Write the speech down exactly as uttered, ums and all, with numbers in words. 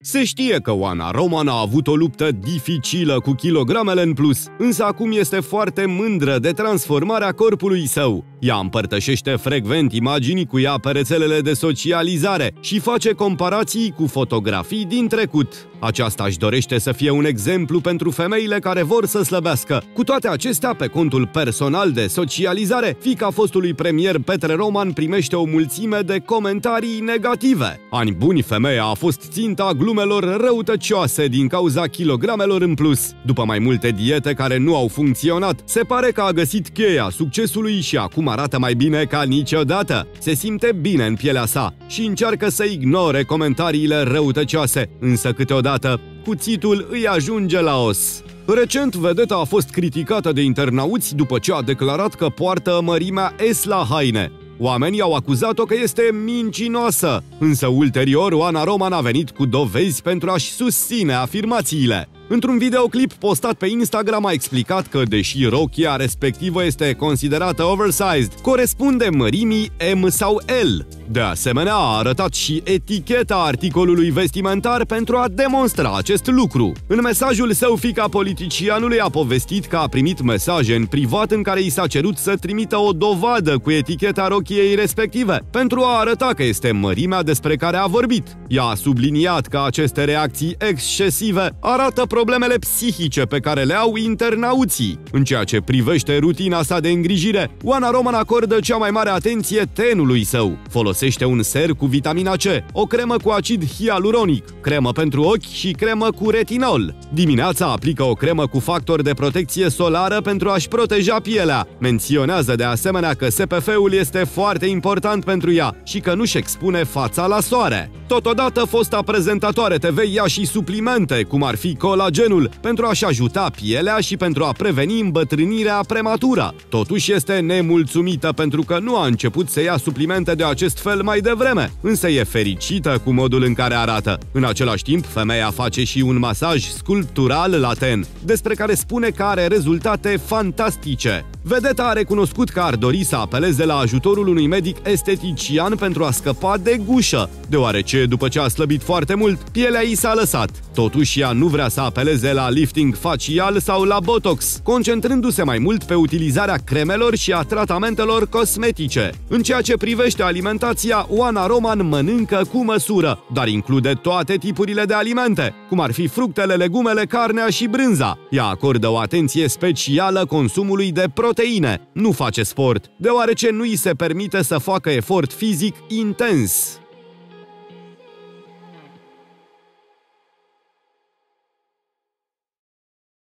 Se știe că Oana Roman a avut o luptă dificilă cu kilogramele în plus, însă acum este foarte mândră de transformarea corpului său. Ea împărtășește frecvent imaginii cu ea pe rețelele de socializare și face comparații cu fotografii din trecut. Aceasta își dorește să fie un exemplu pentru femeile care vor să slăbească. Cu toate acestea, pe contul personal de socializare, fiica fostului premier Petre Roman primește o mulțime de comentarii negative. Ani buni, femeia a fost ținta glumelor răutăcioase din cauza kilogramelor în plus. După mai multe diete care nu au funcționat, se pare că a găsit cheia succesului și acum arată mai bine ca niciodată. Se simte bine în pielea sa și încearcă să ignore comentariile răutăcioase, însă câteodată cuțitul îi ajunge la os. Recent, vedeta a fost criticată de internauți după ce a declarat că poartă mărimea S la haine. Oamenii au acuzat-o că este mincinoasă, însă ulterior Oana Roman a venit cu dovezi pentru a-și susține afirmațiile. Într-un videoclip postat pe Instagram a explicat că, deși rochia respectivă este considerată oversized, corespunde mărimii M sau L. De asemenea, a arătat și eticheta articolului vestimentar pentru a demonstra acest lucru. În mesajul său, fiica politicianului a povestit că a primit mesaje în privat în care i s-a cerut să trimită o dovadă cu eticheta rochiei respective, pentru a arăta că este mărimea despre care a vorbit. Ea a subliniat că aceste reacții excesive arată problemele psihice pe care le au internauții. În ceea ce privește rutina sa de îngrijire, Oana Roman acordă cea mai mare atenție tenului său. Folosește un ser cu vitamina C, o cremă cu acid hialuronic, cremă pentru ochi și cremă cu retinol. Dimineața aplică o cremă cu factor de protecție solară pentru a-și proteja pielea. Menționează de asemenea că S P F-ul este foarte important pentru ea și că nu-și expune fața la soare. Totodată, fosta prezentatoare T V ia și suplimente, cum ar fi colagenul, pentru a-și ajuta pielea și pentru a preveni îmbătrânirea prematură. Totuși este nemulțumită pentru că nu a început să ia suplimente de acest fel mai devreme, însă e fericită cu modul în care arată. În același timp, femeia face și un masaj sculptural la ten, despre care spune că are rezultate fantastice. Vedeta a recunoscut că ar dori să apeleze la ajutorul unui medic estetician pentru a scăpa de gușă, deoarece, după ce a slăbit foarte mult, pielea i s-a lăsat. Totuși, ea nu vrea să apeleze la lifting facial sau la botox, concentrându-se mai mult pe utilizarea cremelor și a tratamentelor cosmetice. În ceea ce privește alimentația, Oana Roman mănâncă cu măsură, dar include toate tipurile de alimente, cum ar fi fructele, legumele, carnea și brânza. Ea acordă o atenție specială consumului de proteine. Nu face sport, deoarece nu îi se permite să facă efort fizic intens.